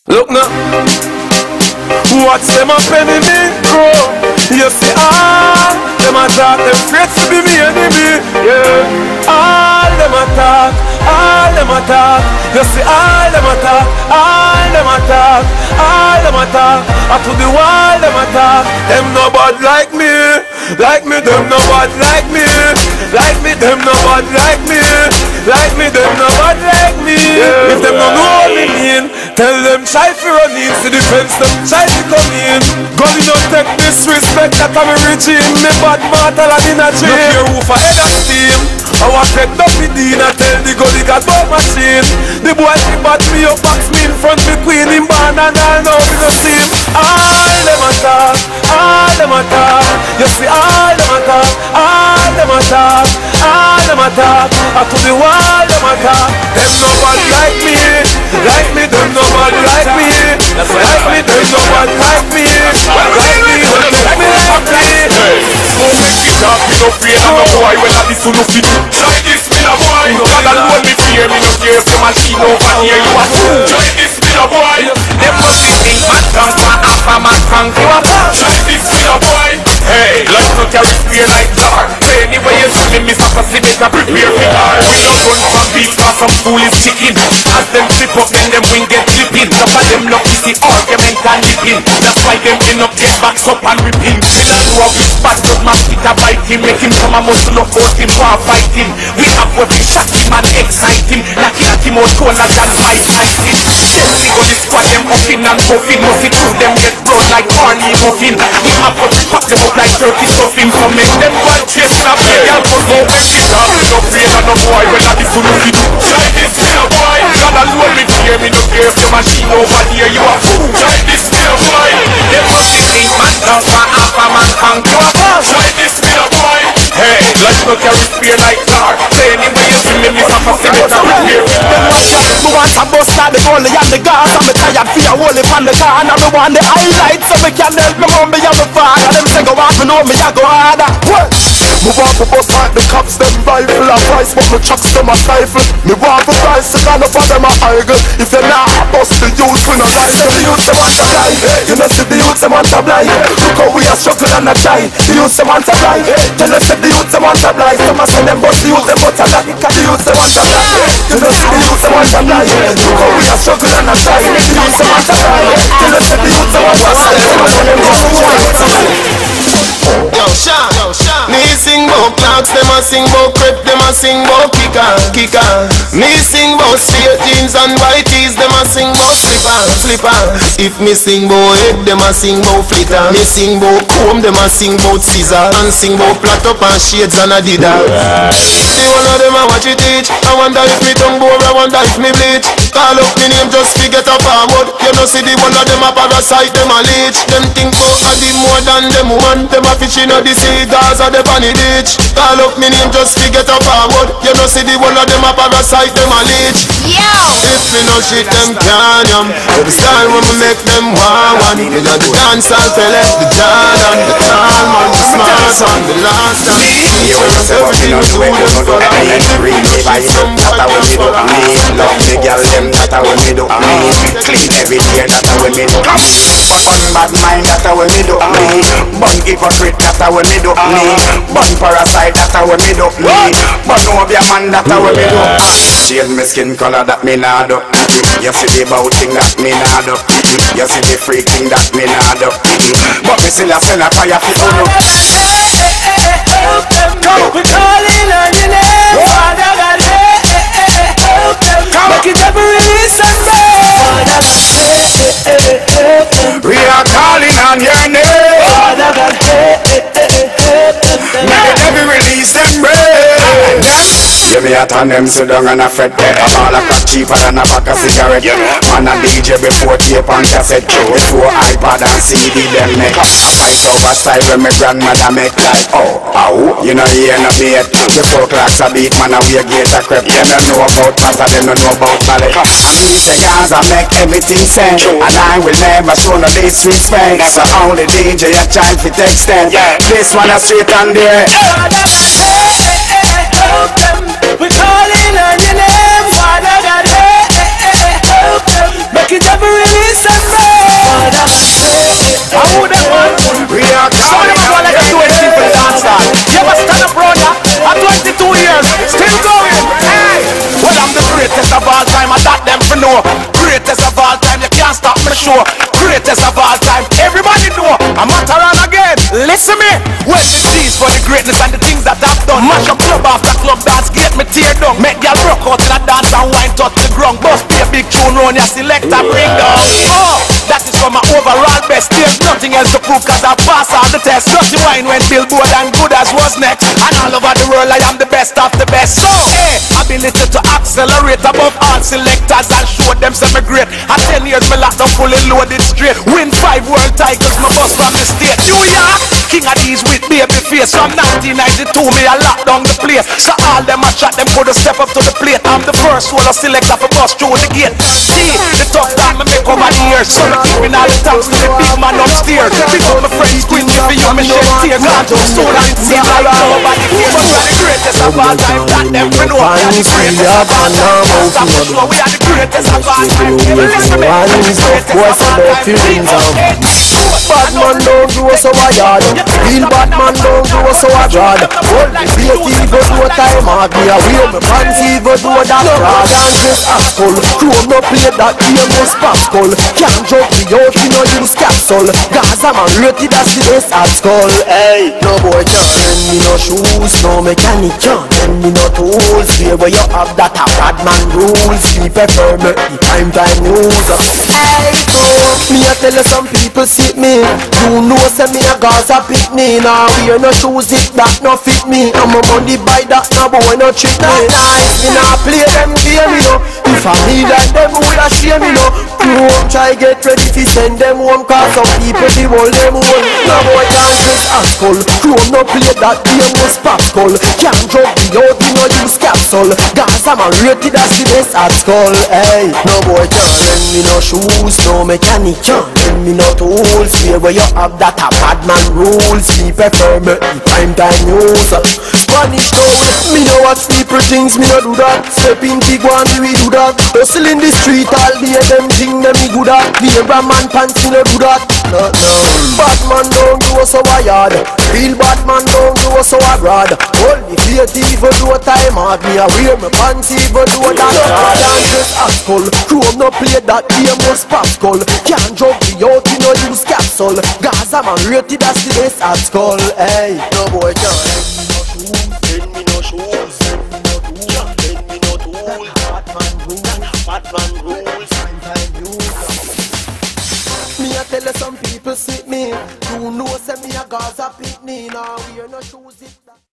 Look now, watch them up enemy grow. You see them attack, them afraid to be me enemy. Yeah, all them attack, all them attack. You see them attack, all them attack, all them attack. Up to the wall them attack. Them no bad like me, them no bad like me, them no bad like me, them no bad like me. Yeah, if them no know what me mean, tell them try to run in to the fence, them try to come in. God, you don't take disrespect that I'm a regime. Me bad mortal and in a dream. Look your roof ahead of steam. I want to take Duffy Dean and tell the God he got bad machine. The boy he bat me up, box me in front me queen in barn and all now we don't see him. All them attack, all them attack. You see all them attack, all them attack, all them attack. Up to the wall them attack. Them no bad like me, them no bad like me. Like me, them no bad like me. Like me, them take me like me. So make it up, me no fear no boy. When I listen to fit, try this me no boy. God alone me fear, me no care if the machine over here you are fool. Try this me no boy. Them must be think man drunk, man half a man drunk. You are fool. Try this me no boy. Hey, life no carry fear like jar. Say anyway you see me, Mr. Pacific, I prepare for war. We don't run from beef, cause some fool is chicken. As them trip up, then them wing get flipping. Some of them lucky see argument and lipping. That's why them end up get backs up and ripping. We don't know how this bad does man stick a bite him. Make him come and muscle up out him, war fight him. We have what we shock him and excite him. Knock him out cold like and fight him. Then we go this squad them up in and puffin. Must it through them get blood like corny muffin. We have what we pack them up like turkey stuffing. So make them go and chase and a play. Y'all go go make it up. We no fear no boy. When I this to look it. Try this me no boy. God alone me fear. Me no care if your machine over here you are fool. Try this me no boy. Them must be think man down for half a man can't go up. Try this me no boy. Hey, let's not carry fear like tar. Say anyway you see me, Mr. Pacific, I prepare. Them watch ya, me want a bus like the goalie and the gas. And me tired for your whole on the car. And me want the highlights so me can help me mom me and me father. Them say go off me know me a go harder. Me want to bust like the cops, them rifle a price, but me chucks them a stifle. Me want to price, so kind of for them a argue. If you're not bust the youth, we no rise. The youth they want to fly, you know see the youth they want to fly. Look how we are struggling and a try. The youth they want to fly, tell us if the youth they want to fly. Some a say them bust the youth they want to fly. Cause the youth they want to fly, you know see the youth they want to fly. Look how we are struggling and a try. The youth they want to fly, tell us if the youth they want to fly. Some a say them bust the youth they want to fly. Yo, Sean, me sing bout clocks, them a sing bout crepe, them a sing bout kicker. Me sing bout straight jeans and white tees, them a sing bout slipper. If me sing bout head, them a sing bout flitter. Me sing bout comb, them a sing bout scissor. And sing bout flat up and shades and Adidas. See one of them a watch it teach. I wonder if me tongue bore, I wonder if me bleach. Call up me name just to get a forward. You know see the one of them a parasite, them a leech. Them think bout a the more than them want. Them a fishing of the sea, Gaza the bunny ditch. Call up me name just to get a forward. You know see the one of them a parasite, them a leech. If me no shit them can yum. Every style when me make them one. You know the dance I'll tell it. The Jordan, the tall man, the smart one, the last time. Everything we do is for the That's how we do me. Love me girl them, that's how we do me. Clean every day, that's how we do me. Bun bad mind, that's how we do me. Bun hypocrite, that's how we do me. Bun parasite, that's how we do me. Bun over your man, that's how we do. Change my skin color, that me nah do. You see the bout thing that me nah do. You see the freak thing that me nah do. But me still a send a fire for you. Come, we calling on your name. Father God, help them. Make it ever release and Father God, we are calling on your name. Father God, help them. Make it ever release them You me a turn them sit down and a fret. A ball of crack cheaper than a pack of cigarette. Man a DJ before tape and cassette. Before iPad and CD them make. A fight over style when my grandmother make. Like oh, you know hear no beat. Before clocks a beat, man a wear gate a crepe. Them don't know about pasta, them don't know about ballet. And me say Gaza make everything sense. And I will never show no disrespect. So only DJ a child fi take stand. This one a straight and there. Help them. We're calling on your name. Father God, help them. Make it ever release greatness and the things that I've done. Mash up club after club, dance gate me tear down. Make y'all rock out in a dance and wine touch the ground. Bust be a big tune round your selector bring down. Oh, that is for my overall best. There's nothing else to prove cause I pass all the tests. Just the wine went Billboard and good as was next. And all over the world I am the best of the best. So, hey, ability to accelerate above all selectors and show them some great. At 10 years me locked up fully loaded straight. Win 5 world titles, my boss from the state. New York, king of these with baby face. From 1992 me I locked down the place. So all them I shot them could step up to the plate. I'm the first solo selector for bust through the gate. See, the tough time I make over the years. So I keeping all the thanks to the big man upstairs. Big up my friends, Queen, for you, me shed tears. Gone too soon and it seems like nobody cares. But we are the greatest of all time, that them we know. We are the greatest of all time, we are the greatest of all time. Listen me, we are the greatest of all time. Bad man don't do so a yard. Real bad man don't do so a drag. All the creative go do a time hard. Me a wear me fancy go do a that rag. Can't just asshole. Chrome no play that game was pascal. Can't joke me out, you know use capsule. Gaza man rated as the best at skull. Hey, no boy can't lend me no shoes. No mechanic can't lend me no tools. Where you have that a bad man rules. Me prefer me time news. Hey, so me a tell you some people see me. You know say me a Gaza picnic. Now wear no shoes if that no fit me. I'm a money buy that no boy no trick me. Nice, me nah play them game you know. If I need like them woulda shame me know. You home try get ready to send them home. Cause some people they hold them home. No boy can't dress asshole. Chrome no play that game was pascal. Can't drop the out you know use capsule. Gaza man rated as the best at skull. Hey, no boy can't lend me no shoes. No mechanic can't lend me no tools. Where you have that a bad man rules. Me prefer me time news. Spanish town, me no watch people things, me no do that. Step in big one, we do that. Hustle in the street, all day them thing them me good at. Me a man pants, me no do that. No. Bad man don't do so a yard. Real bad man don't do so a broad. Only creative do a time hard. Me a wear me pants, even do a that. Can't just asshole. Chrome no play that game was pascal. Can't joke the out, you know use capsule. Gaza man rated as the best at skull. Hey, no boy can't lend me no shoes. Lend me no tools. Bad man rules. Me a tell you some people see me. You know say me a Gaza picnic. Now wear no shoes.